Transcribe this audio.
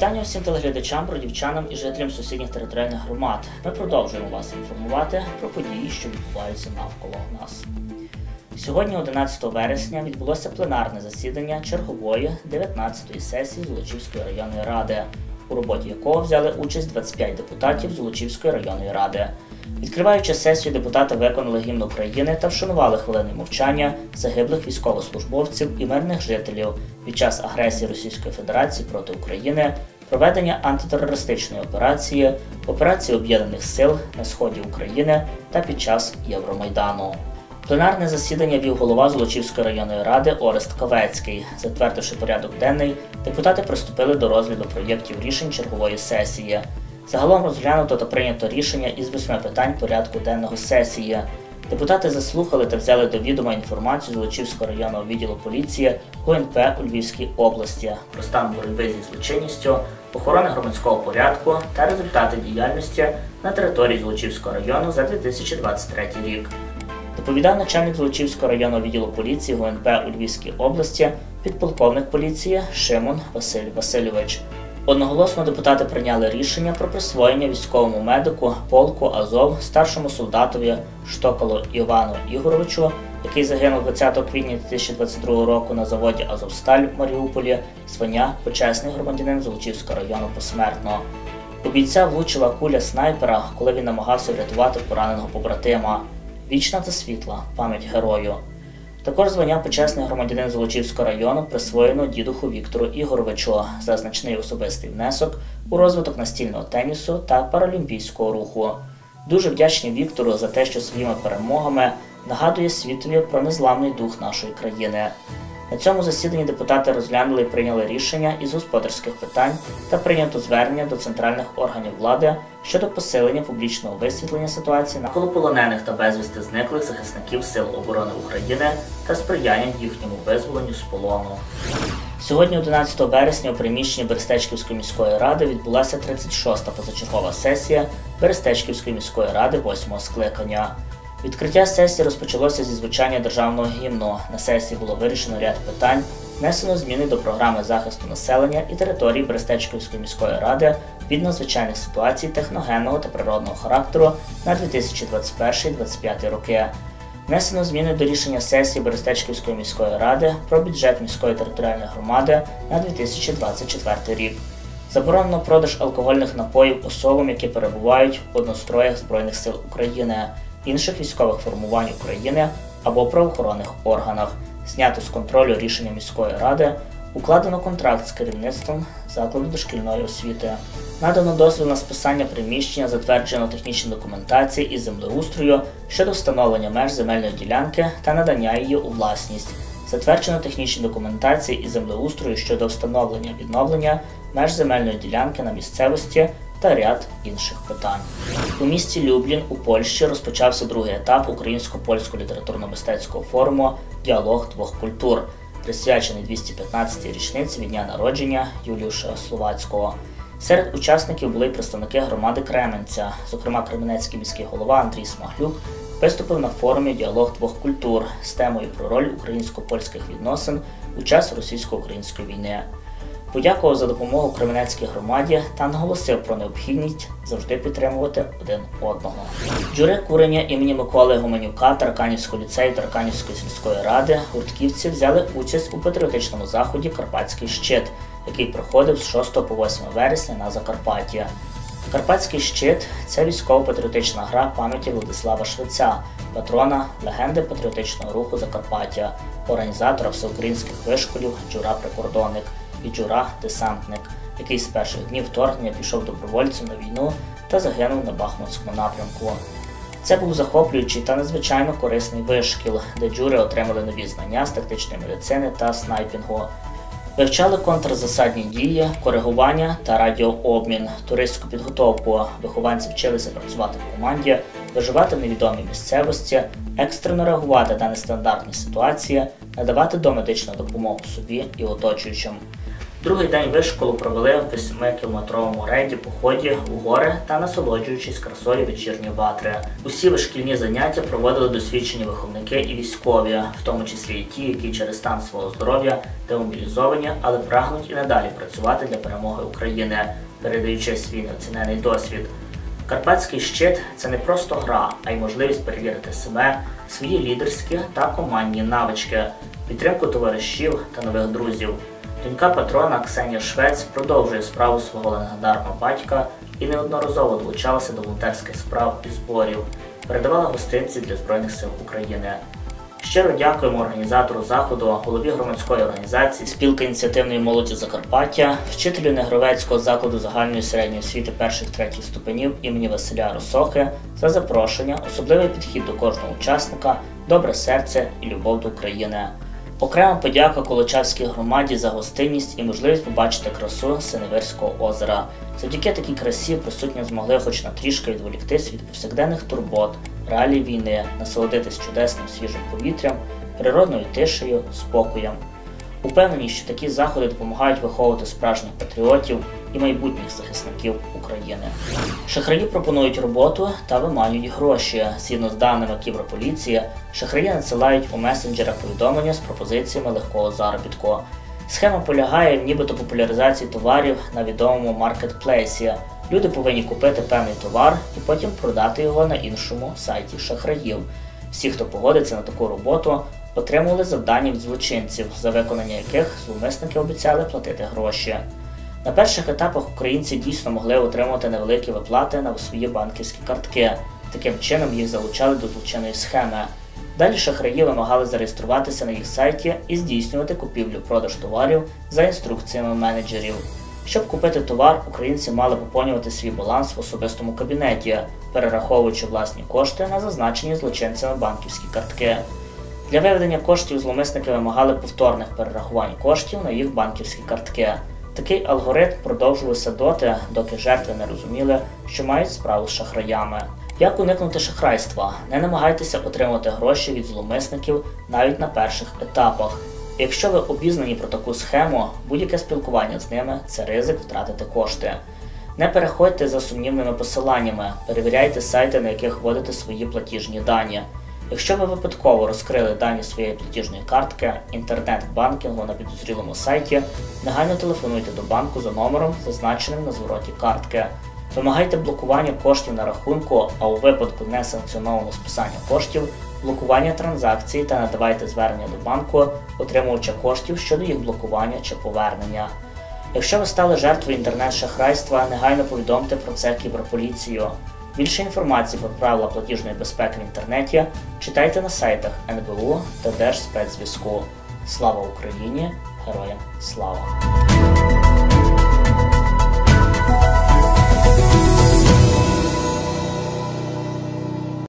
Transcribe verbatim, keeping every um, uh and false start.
Вітання всім телеглядачам, бродівчанам і жителям сусідніх територіальних громад. Ми продовжуємо вас інформувати про події, що відбуваються навколо нас. Сьогодні, одинадцятого вересня, відбулося пленарне засідання чергової дев'ятнадцятої сесії Золочівської районної ради, у роботі якого взяли участь двадцять п'ять депутатів Золочівської районної ради. Відкриваючи сесію, депутати виконали гімн України та вшанували хвилиною мовчання загиблих військовослужбовців і мирних жителів під час агресії Російської Федерації проти України, проведення антитерористичної операції, операції Об'єднаних сил на сході України та під час Євромайдану. Пленарне засідання вів голова Золочівської районної ради Орест Кавецький. Затвердивши порядок денний, депутати приступили до розгляду проєктів рішень чергової сесії. Загалом розглянуто та прийнято рішення із восьми питань порядку денного сесії. Депутати заслухали та взяли до відома інформацію Золочівського районного відділу поліції Г У Н П у Львівській області про стан боротьби зі злочинністю, охорони громадського порядку та результати діяльності на території Золочівського району за дві тисячі двадцять третій рік. Доповідав начальник Золочівського районного відділу поліції Г У Н П у Львівській області підполковник поліції Шимон Василь Васильович. Одноголосно депутати прийняли рішення про присвоєння військовому медику полку Азов старшому солдатові Штоколу Івану Ігоровичу, який загинув двадцятого квітня дві тисячі двадцять другого року на заводі «Азовсталь» в Маріуполі, звання почесний громадянин Золочівського району посмертно. У бійця влучила куля снайпера, коли він намагався врятувати пораненого побратима. Вічна та світла пам'ять герою. Також звання почесний громадянин Золочівського району присвоєно дідуху Віктору Ігоровичу за значний особистий внесок у розвиток настільного тенісу та паралімпійського руху. Дуже вдячні Віктору за те, що своїми перемогами нагадує світові про незламний дух нашої країни. На цьому засіданні депутати розглянули і прийняли рішення із господарських питань та прийнято звернення до центральних органів влади щодо посилення публічного висвітлення ситуації навколо полонених та безвісти зниклих захисників Сил оборони України та сприяння їхньому визволенню з полону. Сьогодні, одинадцятого вересня, у приміщенні Берестечківської міської ради відбулася тридцять шоста позачергова сесія Берестечківської міської ради восьмого скликання. Відкриття сесії розпочалося зі звучання державного гімну. На сесії було вирішено ряд питань, внесено зміни до програми захисту населення і території Берестечківської міської ради від надзвичайних ситуацій техногенного та природного характеру на дві тисячі двадцять перший - дві тисячі двадцять п'ятий роки. Внесено зміни до рішення сесії Берестечківської міської ради про бюджет міської територіальної громади на дві тисячі двадцять четвертий рік. Заборонено продаж алкогольних напоїв особам, які перебувають в одностроях Збройних сил України, інших військових формувань України або правоохоронних органах. Знято з контролю рішення міської ради, укладено контракт з керівництвом закладу дошкільної освіти. Надано дозвіл на списання приміщення, затверджено технічні документації із землеустрою щодо встановлення меж земельної ділянки та надання її у власність. Затверджено технічні документації із землеустрою щодо встановлення відновлення меж земельної ділянки на місцевості та ряд інших питань. У місті Люблін у Польщі розпочався другий етап українсько-польського літературно-мистецького форуму «Діалог двох культур», присвячений двісті п'ятнадцятій річниці від дня народження Юліуша Словацького. Серед учасників були й представники громади Кременця, зокрема Кременецький міський голова Андрій Смаглюк виступив на форумі «Діалог двох культур» з темою про роль українсько-польських відносин у час російсько-української війни. Подякував за допомогу Кременецькій громаді та наголосив про необхідність завжди підтримувати один одного. Жюри курення імені Миколи Гуменюка Тараканівського ліцею Тараканівської сільської ради гуртківці взяли участь у патріотичному заході «Карпатський щит», який проходив з шостого по восьме вересня на Закарпатті. «Карпатський щит» – це військово-патріотична гра пам'яті Владислава Швеця, патрона, легенди патріотичного руху Закарпаття, організатора всеукраїнських вишколів «Джура-прикордонник» і «Джура-десантник», який з перших днів вторгнення пішов добровольцем на війну та загинув на Бахмутському напрямку. Це був захоплюючий та надзвичайно корисний вишкіл, де джури отримали нові знання з тактичної медицини та снайпінгу. Вивчали контрзасадні дії, коригування та радіообмін, туристську підготовку. Вихованці вчилися працювати в команді, виживати в невідомій місцевості, екстрено реагувати на нестандартні ситуації, надавати домедичну допомогу собі і оточуючим. Другий день вишколу провели в восьмикілометровому рейді поході у гори та насолоджуючись красою вечірньої ватри. Усі вишкільні заняття проводили досвідчені виховники і військові, в тому числі і ті, які через стан свого здоров'я демобілізовані, але прагнуть і надалі працювати для перемоги України, передаючи свій неоцінений досвід. Карпатський щит – це не просто гра, а й можливість перевірити себе, свої лідерські та командні навички, підтримку товаришів та нових друзів. Донька патрона Ксенія Швець продовжує справу свого легендарного батька і неодноразово долучалася до волонтерських справ і зборів, передавала гостинці для Збройних сил України. Щиро дякуємо організатору заходу, голові громадської організації «Спілка ініціативної молоді Закарпаття», вчителю Негровецького закладу загальної середньої освіти перших-третіх ступенів імені Василя Росохи за запрошення, особливий підхід до кожного учасника, добре серце і любов до України. Окрема подяка Колочавській громаді за гостинність і можливість побачити красу Синевирського озера. Завдяки такій красі присутні змогли хоч на трішки відволіктись від повсякденних турбот, реалій війни, насолодитись чудесним свіжим повітрям, природною тишею, спокоєм. Упевнені, що такі заходи допомагають виховувати справжніх патріотів і майбутніх захисників України. Шахраї пропонують роботу та виманюють гроші. Згідно з даними Кіберполіції, шахраї надсилають у месенджерах повідомлення з пропозиціями легкого заробітку. Схема полягає в нібито популяризації товарів на відомому маркетплейсі. Люди повинні купити певний товар і потім продати його на іншому сайті шахраїв. Всі, хто погодиться на таку роботу, отримували завдання від злочинців, за виконання яких зловмисники обіцяли платити гроші. На перших етапах українці дійсно могли отримувати невеликі виплати на свої банківські картки. Таким чином їх залучали до злочинної схеми. Далі шахраї вимагали зареєструватися на їх сайті і здійснювати купівлю-продаж товарів за інструкціями менеджерів. Щоб купити товар, українці мали поповнювати свій баланс в особистому кабінеті, перераховуючи власні кошти на зазначені злочинцями банківські картки. Для виведення коштів зловмисники вимагали повторних перерахувань коштів на їх банківські картки. Такий алгоритм продовжувався доти, доки жертви не розуміли, що мають справу з шахраями. Як уникнути шахрайства? Не намагайтеся отримати гроші від зловмисників навіть на перших етапах. Якщо ви обізнані про таку схему, будь-яке спілкування з ними – це ризик втратити кошти. Не переходьте за сумнівними посиланнями, перевіряйте сайти, на яких вводите свої платіжні дані. Якщо ви випадково розкрили дані своєї платіжної картки, інтернет-банкінгу на підозрілому сайті, негайно телефонуйте до банку за номером, зазначеним на звороті картки. Вимагайте блокування коштів на рахунку, а у випадку несанкціонованого списання коштів – блокування транзакцій та надавайте звернення до банку, отримувача коштів щодо їх блокування чи повернення. Якщо ви стали жертвою інтернет-шахрайства, негайно повідомте про це Кіберполіцію. Більше інформації про правила платіжної безпеки в інтернеті читайте на сайтах ен бе у та Держспецзв'язку. Слава Україні! Героям слава!